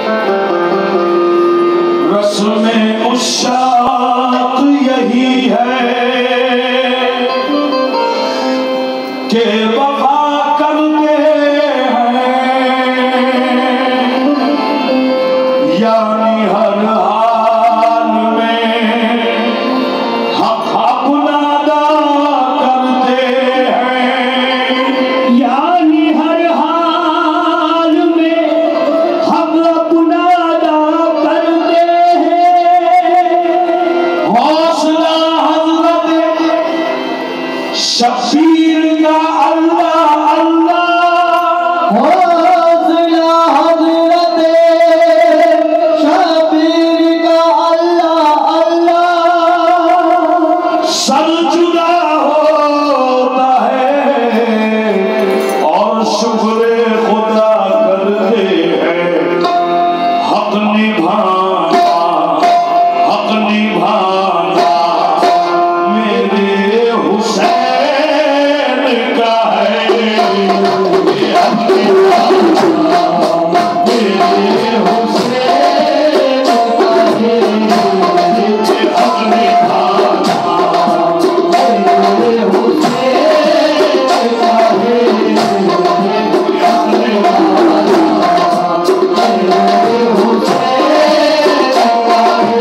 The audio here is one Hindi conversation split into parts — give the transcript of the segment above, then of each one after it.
रस्म उशाक यही है कि वफा करते हैं, यानी हर हाल में हक अपना अदा करते हैं, यानी हर हाल में हम अपना अदा करते हैं। हौसला हजरत शबीर का अल्लाह अल्लाह, हौसला हज़रत शबीर का अल्लाह अल्लाह। सर जुदा होता है और शुक्र खुदा करते हैं। हक निभाना मेरे हुसैन का है, ये हक निभाना मेरे हुसैन का है, ये हक निभाना मेरे हुसैन का है, ये हक निभाना मेरे हुसैन का है,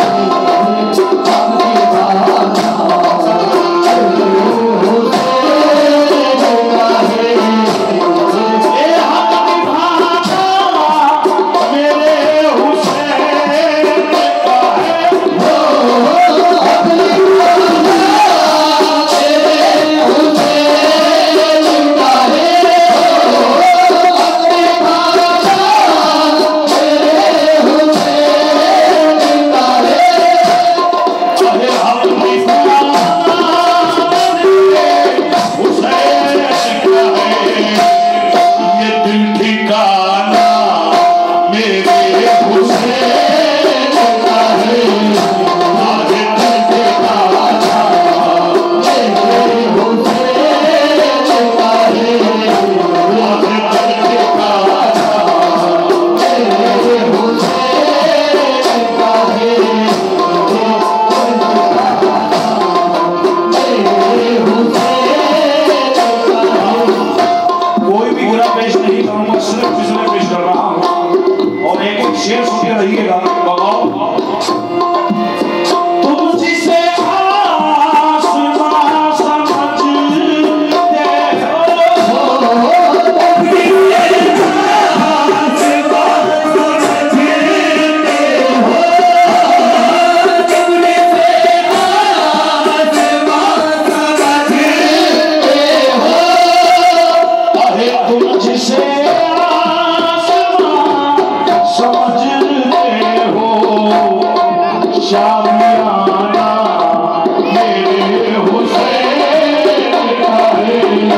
शेर सुनते रहिएगा। बगाओ तुम जिसे आसमां समझते हो, शामियाना मेरे हुसैन का है,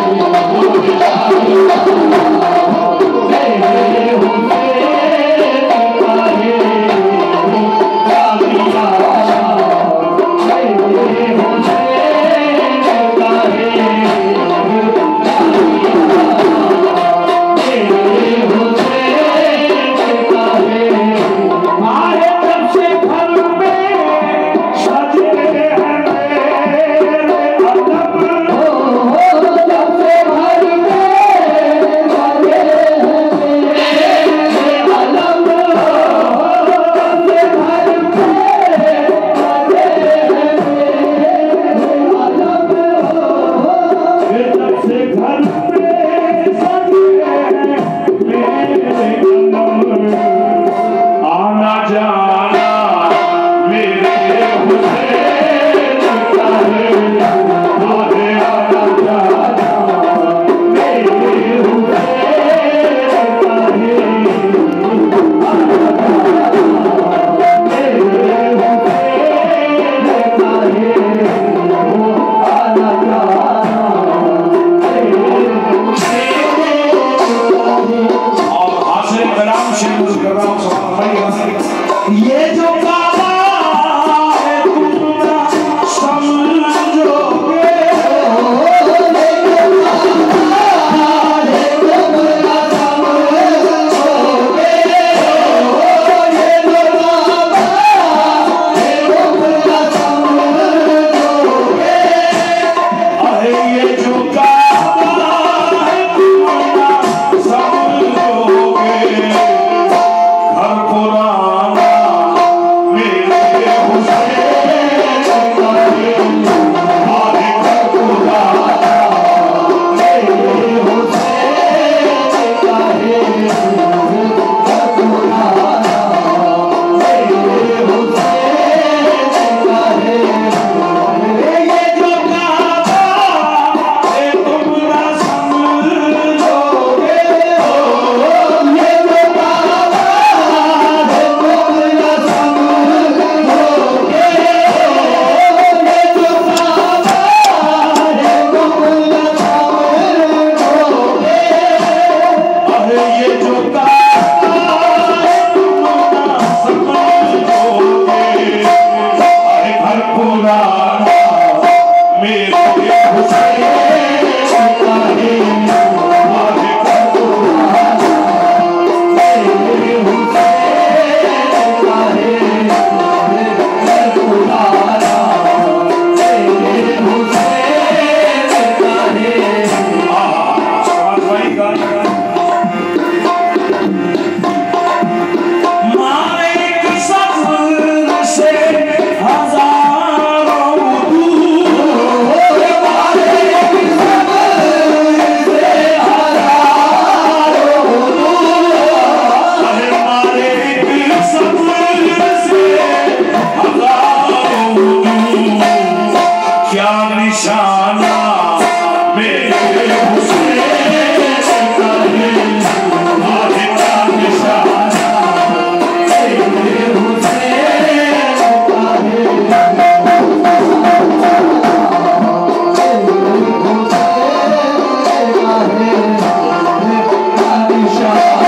मेरे हुसैन का है, शामियाना मेरे हुसैन का है, मेरे हुसैन का है। मारे तब से घर में सजे हैं मेरे अदब, तब से घर में सजे हैं मेरे अदब, तब से घर में सजे हैं मेरे अदब, तब से घर में सजे हैं मेरे अदब। आना जाना मेरे हुसैन का है, आना जाना मेरे हुसैन का है, आना जाना मेरे हुसैन का है, आना जाना मेरे हुसैन का है। और हासिल कलाम शेर कर रहा हूँ, ये जो काबा है तुम समझोगे,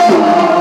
अल्लाह